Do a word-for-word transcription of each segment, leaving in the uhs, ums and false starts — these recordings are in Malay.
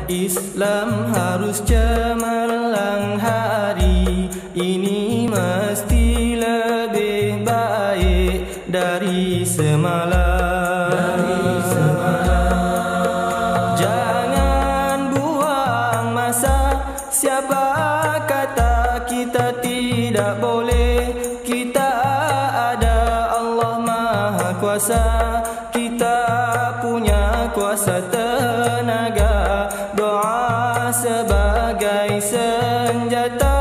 Islam harus cemerlang hari ini, mesti lebih baik dari semalam. Dari semalam. Jangan buang masa. Siapa kata kita tidak boleh? Kita ada Allah Maha Kuasa. Kita punya kuasa tenaga, doa sebagai senjata.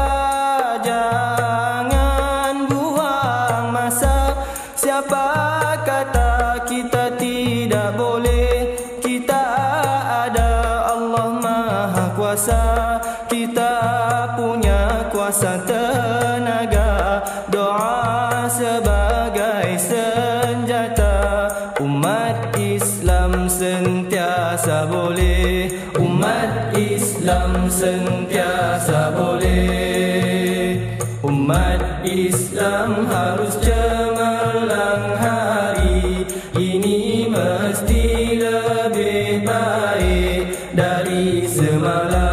Jangan buang masa. Siapa kata kita tidak boleh? Kita ada Allah Maha Kuasa. Kita punya kuasa tenaga, doa sebagai senjata. Umat Islam sentiasa boleh, umat Islam sentiasa boleh. Umat Islam harus cemerlang hari ini, mesti lebih baik dari semalam.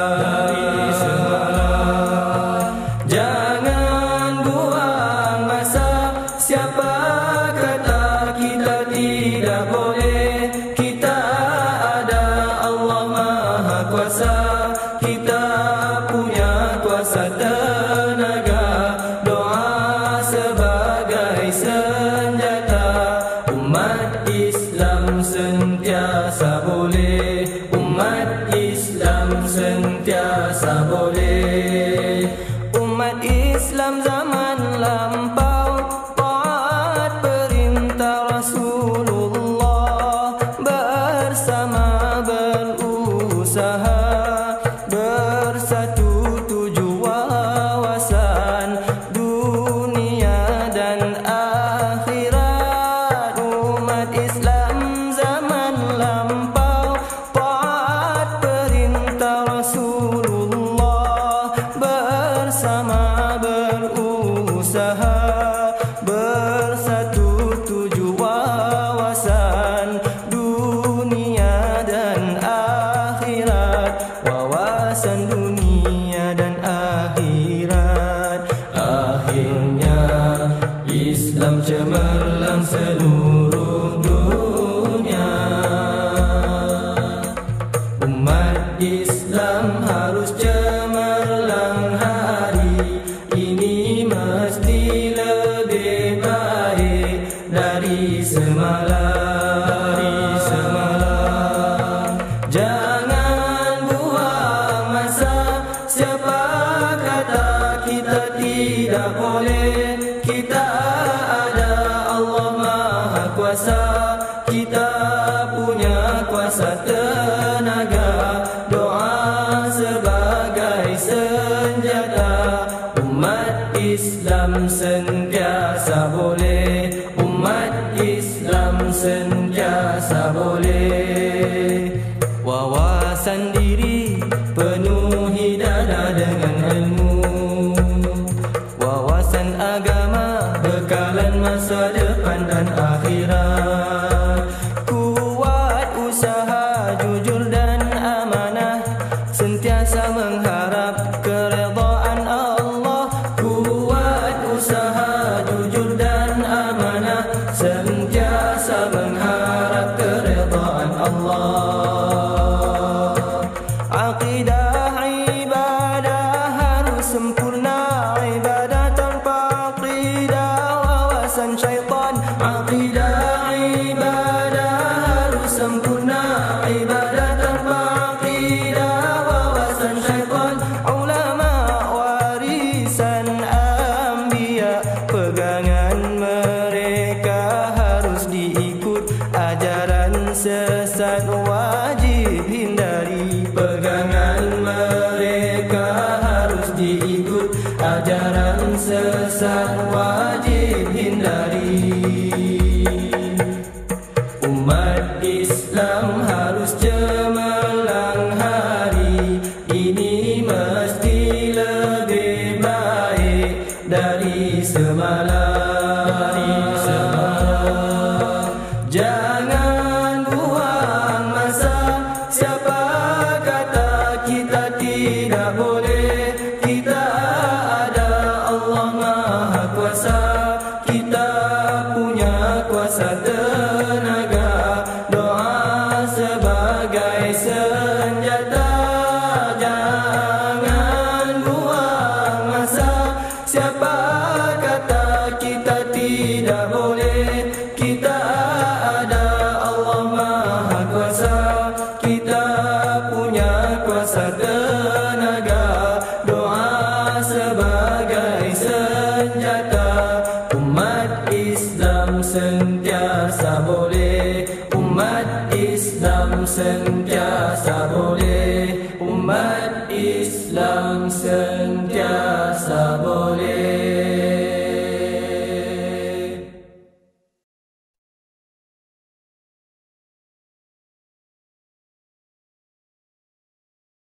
Siapa kata kita tidak boleh? Kita ada Allah Maha Kuasa. Kita punya kuasa tenaga, doa sebagai senjata. Umat Islam sentiasa boleh, umat Islam sentiasa boleh. Umat Islam zaman lampau Rasulullah, bersama berusaha, bersatu tuju wawasan dunia dan akhirat. Umat Islam zaman lampau taat perintah Rasulullah, bersama berusaha, bersatu tuju wawasan dunia dan akhirat. Wawasan dunia dan akhirat. Akhirnya Islam cemerlang seluruh dunia. Umat Islam harus cemerlang hari ini, mesti lebih baik dari semalam. Dari semalam. Jangan buang masa. Siapa kata kita tidak boleh? Kita ada Allah Maha Kuasa. Kita punya kuasa tenaga, doa sebagai senjata. Umat Islam sentiasa boleh, umat Islam sentiasa boleh. Wawasan diri penuhi dada dengan ilmu. Wawasan agama bekalan masa depan dan akhirat. Kuat usaha jujur dan amanah, sentiasa mengharap keredaan Allah. Kuat usaha jujur dan amanah, sentiasa mengharap keredaan Allah. Aqidah ibadah harus sempurna. Ibadah tanpa aqidah wawasan syaitan. Aqidah ibadah harus sempurna. Ibadah tanpa aqidah wawasan syaitan. Ulama warisan anbiya, pegangan mereka harus diikut. Ajaran sesat wajib hindari. Pegangan mereka harus diikut. Ajaran sesat wajib hindari. Umat Islam harus cemerlang hari ini, mesti lebih baik dari semalam. Dari semalam. Jangan buang masa. Siapa kata boleh, umat Islam sentiasa boleh, umat Islam sentiasa boleh.